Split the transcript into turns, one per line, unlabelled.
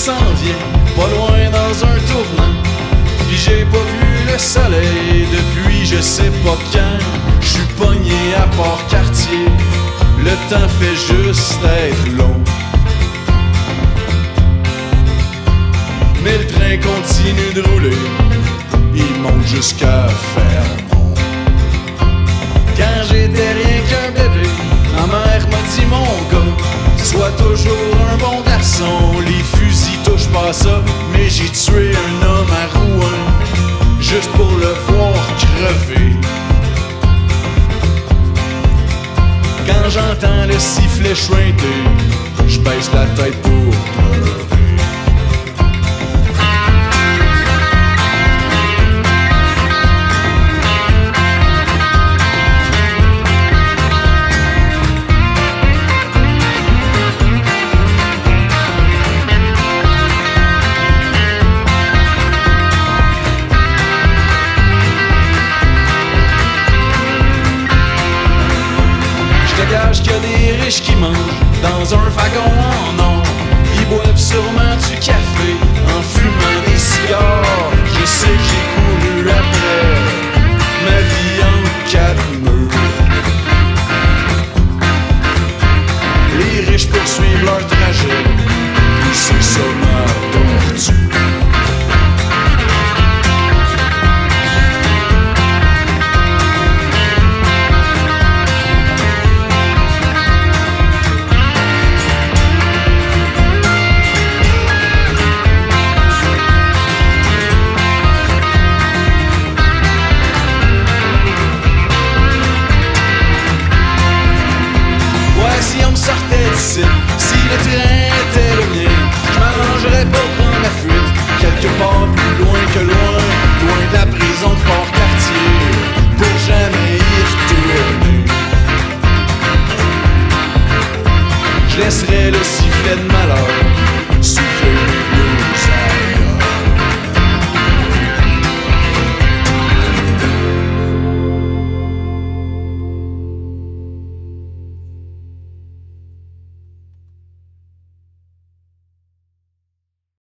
s'en vient, pas loin dans un tournant. Puis j'ai pas vu le soleil depuis je sais pas quand. J'suis pogné à Port-Cartier, le temps fait juste être long. Mais le train continue de rouler, il monte jusqu'à Fermont. Quand j'étais rien qu'un bébé, ma mère m'a dit mon gars, sois toujours un bon garçon. Les fusils touchent pas ça, mais j'ai tué un homme à Rouen juste pour le voir crever. Quand j'entends le sifflet chuinter, j'baisse la tête pour pleurer. Qu'il y a des riches qui mangent dans un wagon en or. Ils boivent sûrement du café en fumant des cigares. Je sais que j'ai couru après ma vie en 4 murs. Les riches poursuivent leur trajet, puis c'est ça ma tortue. Sortait d'ici, si le train était le mien, je m'arrangerais pour prendre la fuite quelque part plus loin que loin, loin de la prison de Port-Cartier, pour jamais y retourner. Je laisserais le sifflet de malheur